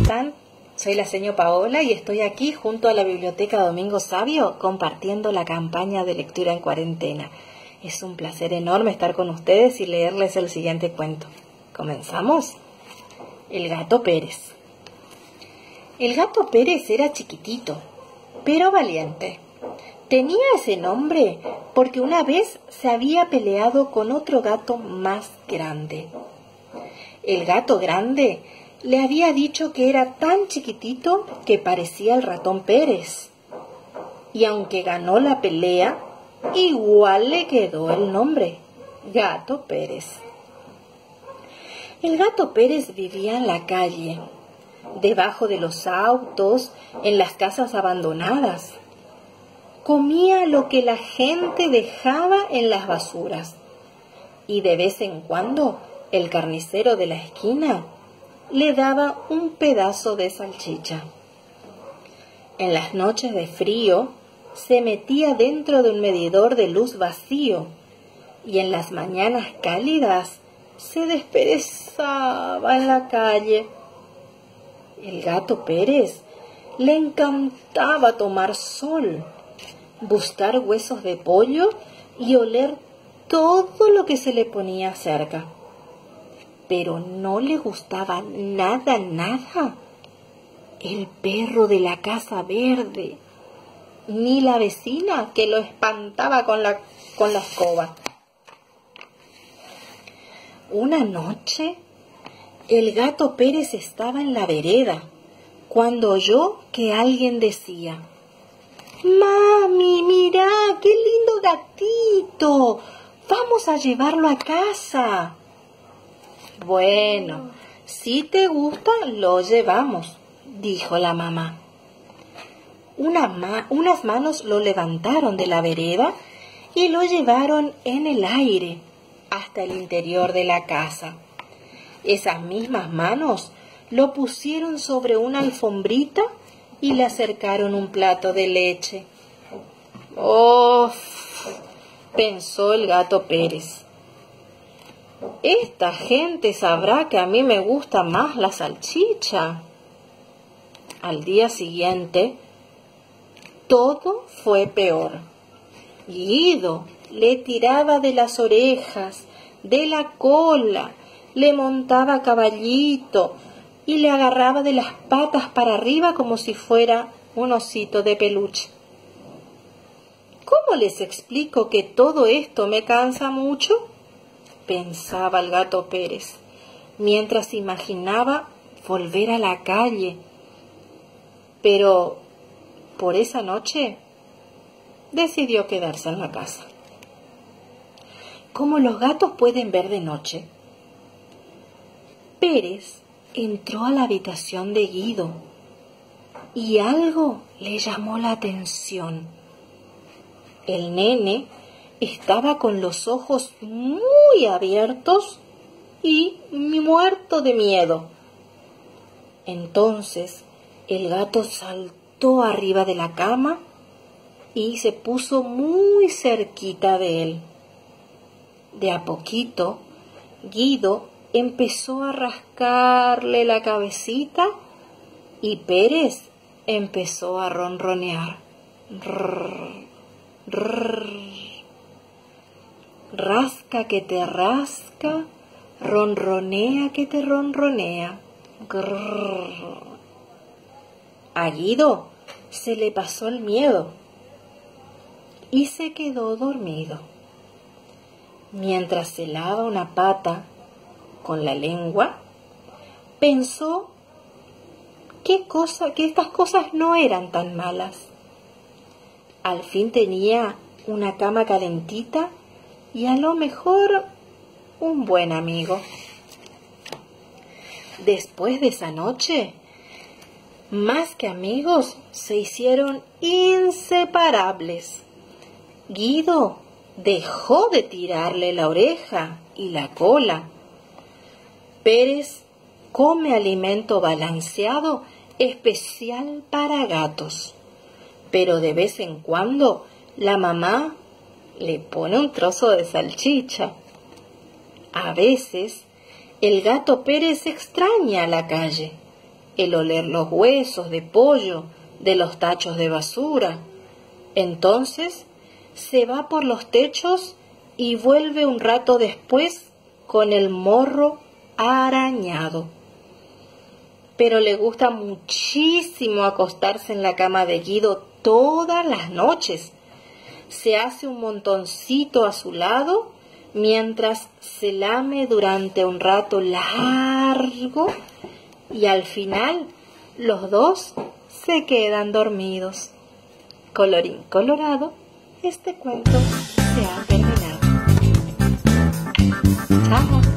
están? Soy la señora Paola y estoy aquí junto a la Biblioteca Domingo Sabio compartiendo la campaña de lectura en cuarentena. Es un placer enorme estar con ustedes y leerles el siguiente cuento. ¿Comenzamos? El gato Pérez. El gato Pérez era chiquitito, pero valiente. Tenía ese nombre porque una vez se había peleado con otro gato más grande. El gato grande le había dicho que era tan chiquitito que parecía el ratón Pérez. Y aunque ganó la pelea, igual le quedó el nombre, Gato Pérez. El gato Pérez vivía en la calle, debajo de los autos, en las casas abandonadas. Comía lo que la gente dejaba en las basuras. Y de vez en cuando el carnicero de la esquina le daba un pedazo de salchicha. En las noches de frío se metía dentro de un medidor de luz vacío y en las mañanas cálidas se desperezaba en la calle. El gato Pérez le encantaba tomar sol, buscar huesos de pollo y oler todo lo que se le ponía cerca. Pero no le gustaba nada el perro de la casa verde, ni la vecina que lo espantaba con la escoba. Una noche, el gato Pérez estaba en la vereda cuando oyó que alguien decía: «Mami, mirá, qué lindo gatito, vamos a llevarlo a casa». «Bueno, si te gusta, lo llevamos», dijo la mamá. Unas manos lo levantaron de la vereda y lo llevaron en el aire hasta el interior de la casa. Esas mismas manos lo pusieron sobre una alfombrita y le acercaron un plato de leche. «Oh», pensó el gato Pérez, «esta gente sabrá que a mí me gusta más la salchicha». Al día siguiente, todo fue peor. Guido le tiraba de las orejas, de la cola, le montaba a caballito y le agarraba de las patas para arriba como si fuera un osito de peluche. «¿Cómo les explico que todo esto me cansa mucho?», pensaba el gato Pérez, mientras imaginaba volver a la calle. Pero por esa noche decidió quedarse en la casa. Como los gatos pueden ver de noche, Pérez entró a la habitación de Guido y algo le llamó la atención. El nene estaba con los ojos muy abiertos y muerto de miedo. Entonces el gato saltó arriba de la cama y se puso muy cerquita de él. De a poquito, Guido empezó a rascarle la cabecita y Pérez empezó a ronronear. Rrr, rrr. Rasca que te rasca, ronronea que te ronronea. Grrr. A Guido se le pasó el miedo y se quedó dormido. Mientras se lava una pata con la lengua, pensó que estas cosas no eran tan malas. Al fin tenía una cama calentita y a lo mejor un buen amigo. Después de esa noche, más que amigos, se hicieron inseparables. Guido dejó de tirarle la oreja y la cola. Pérez come alimento balanceado especial para gatos, pero de vez en cuando la mamá le pone un trozo de salchicha. A veces el gato Pérez extraña la calle, el oler los huesos de pollo de los tachos de basura. Entonces se va por los techos y vuelve un rato después con el morro arañado. Pero le gusta muchísimo acostarse en la cama de Guido todas las noches. Se hace un montoncito a su lado mientras se lame durante un rato largo y al final los dos se quedan dormidos. Colorín colorado, este cuento se ha terminado. Chao.